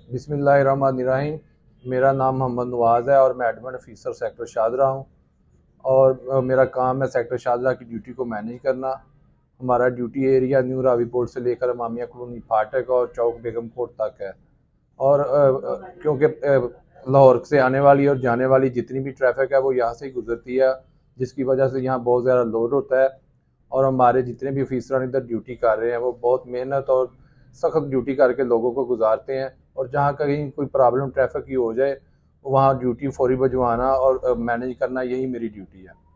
बिस्मिल्लाहिर्रहमानिर्रहीम। मेरा नाम मोहम्मद नवाज़ है और मैं एडमिन ऑफिसर सेक्टर शाहदरा हूँ। और मेरा काम है सेक्टर शाहदरा की ड्यूटी को मैनेज करना। हमारा ड्यूटी एरिया न्यू रावीपोर्ट से लेकर मामिया कॉलोनी फाटक और चौक बेगम कोट तक है। और क्योंकि लाहौर से आने वाली और जाने वाली जितनी भी ट्रैफिक है वो यहाँ से ही गुजरती है, जिसकी वजह से यहाँ बहुत ज़्यादा लोड होता है। और हमारे जितने भी ऑफिसर इधर ड्यूटी कर रहे हैं वो बहुत मेहनत और सख्त ड्यूटी करके लोगों को गुजारते हैं। और जहाँ कहीं कोई प्रॉब्लम ट्रैफिक की हो जाए वहाँ ड्यूटी फौरी भिजवाना और मैनेज करना, यही मेरी ड्यूटी है।